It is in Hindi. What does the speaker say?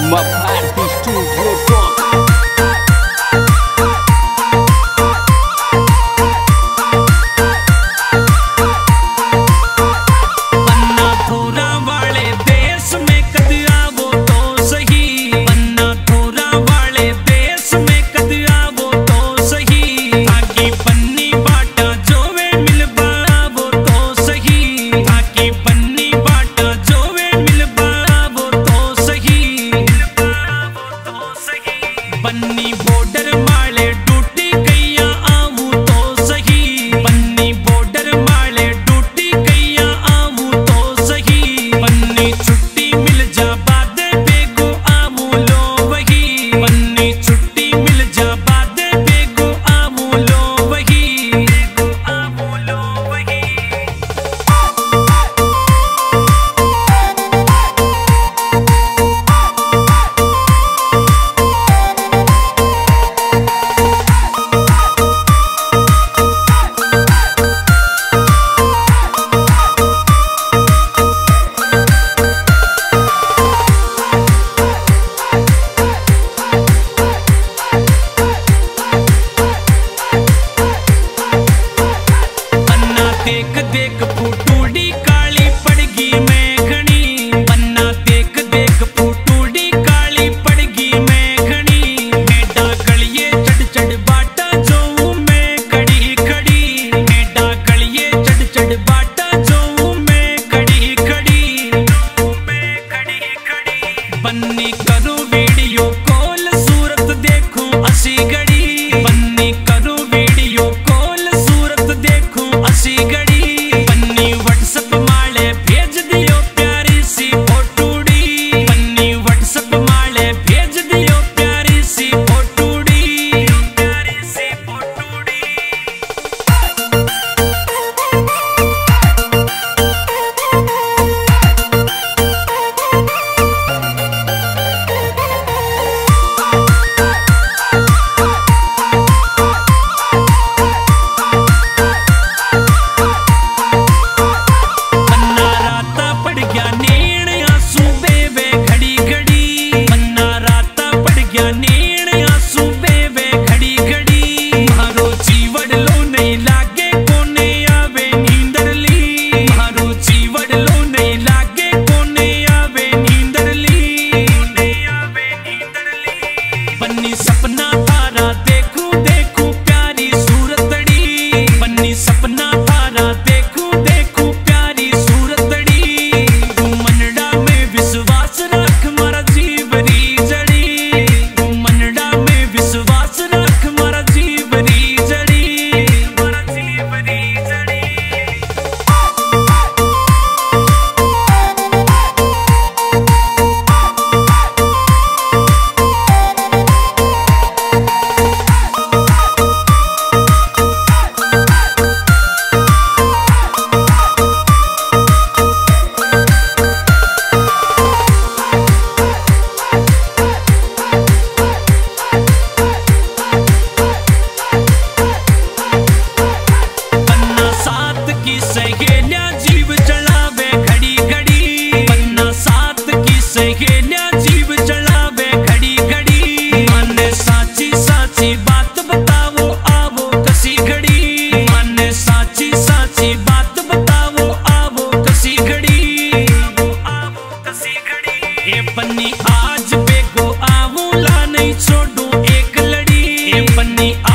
Maparty Studio Talk. बन्नी बॉर्डर माले डूटी कैया आऊं तो सही, बन्नी बॉर्डर माले डूटी कैया आऊं तो सही, बन्नी छुट्टी मिल जा बाद बेगो आऊं लो वही, बन्नी छुट्टी मिल जा बाद बेगो आऊं लो वही, बेगो आऊं लो वही। देख देख फूटूडी काली पड़गी मैं घनी, बन्ना देख देख फूटूडी काली पड़गी मैं घनी, मेडा गलिए चढ़ चढ़ बाटा जो मैं खड़ी खड़ी, मेडा गलिए चढ़ चढ़ बाटा जो मैं खड़ी खड़ी, मैं खड़ी खड़ी। बन्नी करो वीडियो कॉल सूरत देखूं असी घड़ी, बन्नी करो वीडियो कॉल सूरत देखूं असी घड़ी। बन्नी सपना थारा देखूं देखूं प्यारी सूरतड़ी, बन्नी सपना थारा देखूं देखूं प्यारी सूरतड़ी, तू मनड़ा में विश्वास रख मारा जीवरी जड़ी, तू मनड़ा में विश्वास रख मारा जीवरी जड़ी, मारा जीवरी जड़ी। सहेलिया जीव जलावे घड़ी घड़ी, बन्ना साथ की सहेलिया जीव जलावे घड़ी घड़ी, माने साची साची बात बताओ आवो कसी घड़ी, माने साची साची बात बताओ आवो कसी घड़ी, आवो कसी घड़ी। ये बन्नी आज बेगो आवो ला नहीं छोड़ू एक लड़ी, ये बन्नी